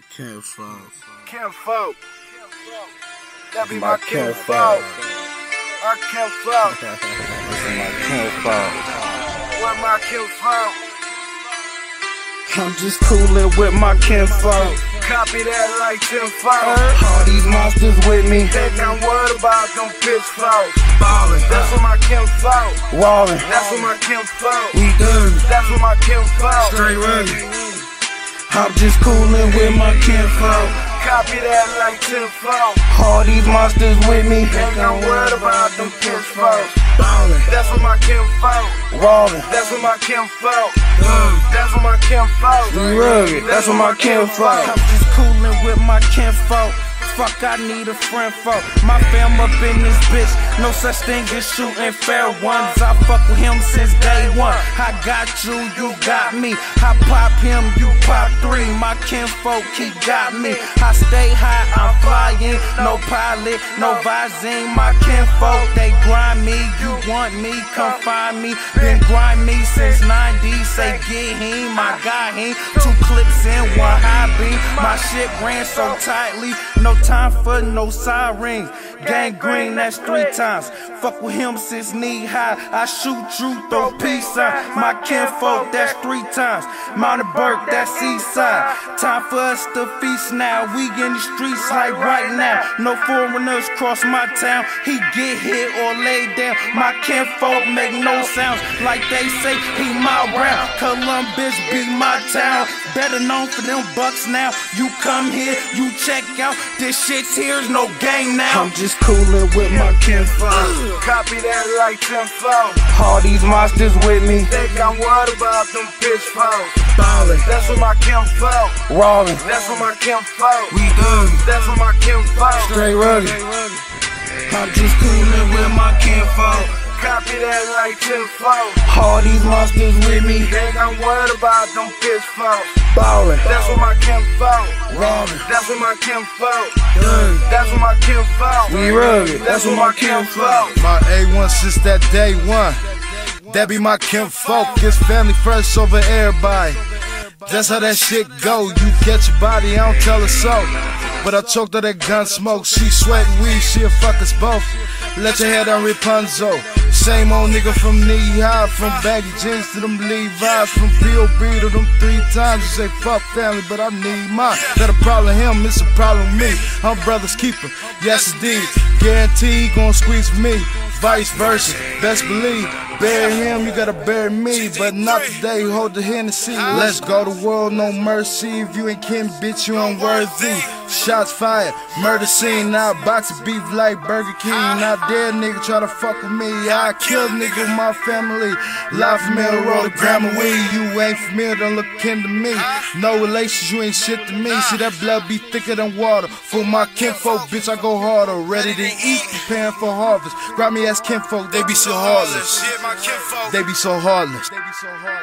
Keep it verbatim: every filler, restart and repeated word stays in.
Kinfolk. Kinfolk. That be my kinfolk. Our kinfolk. This is my kinfolk. Where my kinfolk? I'm just coolin' with my kinfolk. Copy that like tenfold. All these monsters with me. Think I'm worried about them bitch flows. Ballin'. That's what my kinfolk. Wallin'. That's what my kinfolk. We done. That's what my kinfolk. Straight ready. I'm just coolin' with my kinfolk. Copy that like tenfold. All these monsters with me. Think I'm worried about them bitch flows. Ballin'. That's what my kinfolk. Wallin'. That's what my kinfolk. That's what my kinfolk. We rugged. That's what my kinfolk. I'm just coolin' with my kinfolk. Fuck, I need a friend for my fam up in this bitch. No such thing as shooting fair ones. I fuck with him since day one. I got you, you got me. I pop him, you pop three. My kinfolk, he got me. I stay high, I'm flying. No pilot, no visine. My kinfolk, they grind me. You want me, come find me. Been grind me since ninety. Say get him, my guy him. Two clips in, one high beam. My shit ran so tightly. No time for no sirens. Gang green, that's three times. Fuck with him since knee high. I shoot you, throw peace sign. My kinfolk, that's three times. Mountain Burke, that's east side. Time for us to feast now. We in the streets like right now. No foreigners cross my town. He get hit or lay down. My kinfolk make no sounds. Like they say, he my round. Columbus be my town. Better known for them bucks now. You come here, you check out. This shit's here's no game now. I'm just coolin' with my kinfolk. Copy that like tenfold. All these monsters with me. Think I'm worried about them bitch foes. Ballin'. That's what my kinfolk. Rollin'. That's what my kinfolk. We done. That's what my kinfolk. Straight rugged. I'm just coolin' with my kinfolk. Copy that like tenfold. All these monsters with me. Think I'm worried about them bitch foes. Ballin'. That's what my kinfolk. Rollin'. That's what my kinfolk. Done. That's what my kinfolk. We rugged. That's what my kinfolk. My A one since that day one. That be my kinfolk. It's family first over everybody. That's how that shit go. You catch your body, I don't tell her so. But I choked her that gun smoke. She sweatin' weed, she'll fuck us both. Let your head on Rapunzel. Same old nigga from knee high. From baggy jeans to them Levi's. From P O B to them three times. You say fuck family, but I need mine. That a problem him, it's a problem me. I'm brother's keeper, yes indeed. Guarantee he gon' squeeze for me. Vice versa, best believe. Bury him, you gotta bury me. But not today, hold the Hennessy. Let's go to world, no mercy. If you ain't kin, bitch, you unworthy. Shots fired, murder scene. Now box of beef like Burger King. Now dead nigga try to fuck with me. I kill nigga with my family. Live from middle roll, a gram of weed. You ain't familiar, don't look kin to me. No relations, you ain't shit to me. See that blood be thicker than water. For my kinfolk, bitch, I go harder. Ready to eat, preparing for harvest. Grab me as kinfolk, they be so heartless. They be so heartless.